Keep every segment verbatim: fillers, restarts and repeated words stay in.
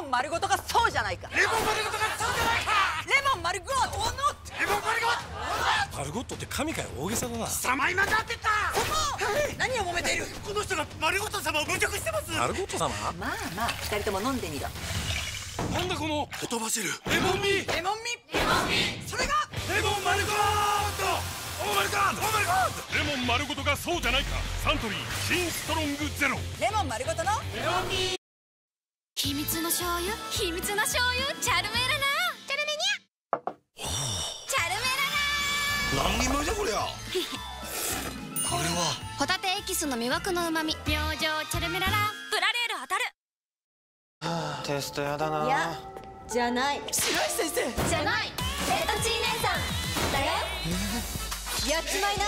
ン丸ごとがそうじゃないか。 レモン丸ごとがそうじゃないか。 レモン丸ごとレモン丸ごとマルゴットって神かよ、大げさだな。 貴様今だってた。 何を揉めている。 この人がマルゴット様を侮辱してます。 マルゴット様。 まあまあ二人とも飲んでみろ。 なんだこのほとばしるレモンミレモンミレモンミそれがレモン丸ゴット。オーマルゴット、オーマルゴット。レモン丸ごとがそうじゃないか。サントリー新ストロングゼロ。 レモン丸ごとのレモンミ。 秘密の醤油、秘密の醤油、チャルメラナチャルメニャチャルメラナ。 何人前じゃこりゃ。これはホタテエキスの魅惑の旨味、明星チャルメララ。プラレール当たる。 はあ、テストやだな。 いやじゃない。白石先生じゃない。ペットチー姉さんだよ。 やっちまいな。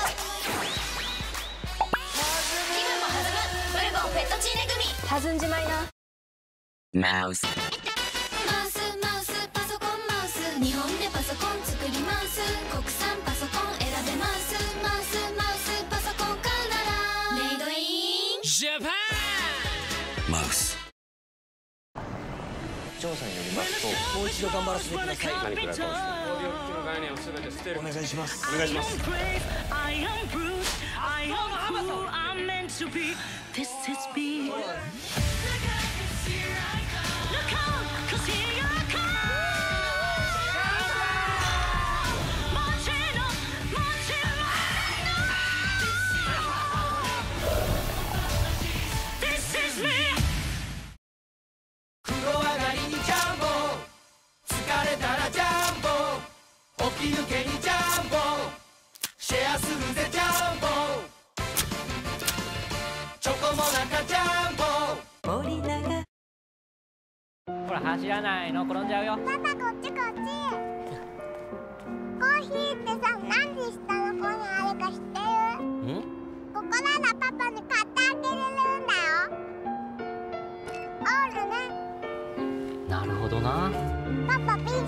気分も弾む。ブルゴンペットチーネ組。 弾んじまいな。 マウス。 マウスマウスパソコンマウス。日本でパソコン作ります。国産パソコン選べます。マウスマウスパソコン買うならメイドインジャパン。 マウス。 調査によりますと、 もう一度頑張らせてください。 何くらいかをしてオーディオ機器の概念を全て捨てる。お願いします。お願いします。 ほら走らないの、転んじゃうよ。 パパこっちこっち。コーヒーってさ、なんで下の子にあるか知ってる？ん？ここならパパに買ってあげれるんだよ。オールね。 なるほどな。 パパピンして。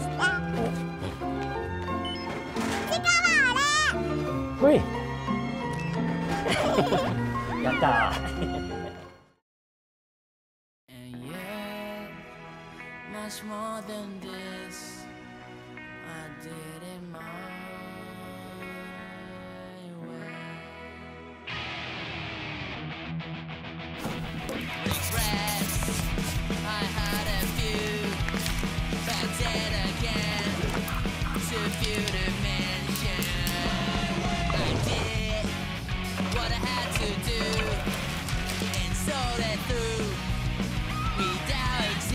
力あれ。 ほい。やったー。 Much more than this, I did it my way. Regrets, I had a few, but then again, too few to mention. I did what I had to do, and sold it through without exemption.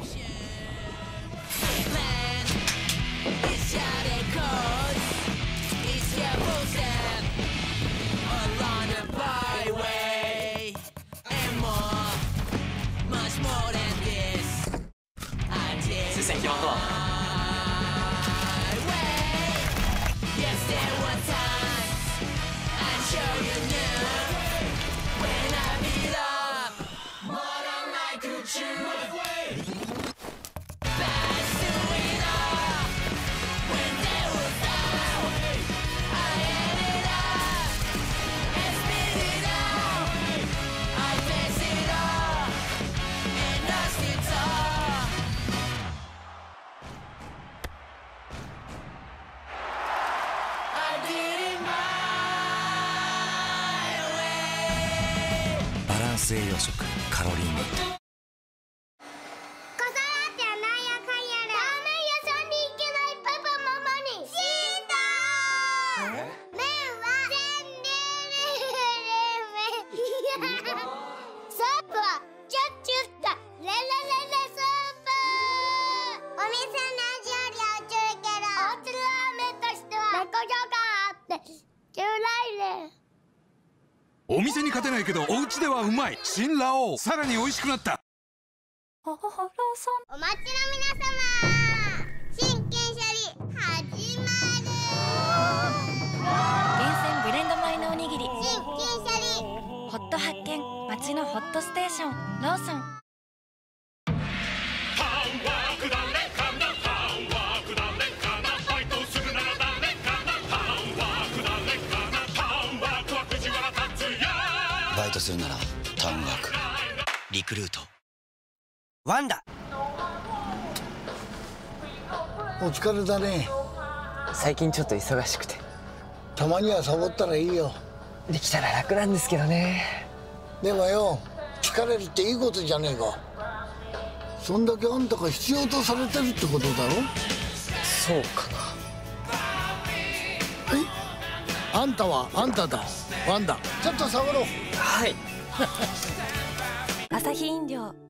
栄養食カロリーメイト。 子育てはなんやかんやらラーメン屋さんに行けないパパママに死んだー。麺は全然スープはチュッチュッとレレレレスープ。お店の味よりはちゅうけどおうちラーメンとしては猫評価あってちゅうらいね。 お店に勝てないけどお家ではうまい新ラオウ、さらに美味しくなった。 お待ちの皆様、真剣シャリ始まる。 厳選ブレンド米のおにぎり、 真剣シャリホット発見、街のホットステーション、ローソン。 バイトするならタウンワーク。リクルート。 ワンダ。 お疲れだね。 最近ちょっと忙しくて。 たまにはサボったらいいよ。 できたら楽なんですけどね。 でもよ、疲れるっていいことじゃねえか。そんだけあんたが必要とされてるってことだろ。 そうかな。 はい、あんたはあんただ。ワンダ、ちょっとサボろう。 はい。 アサヒ飲料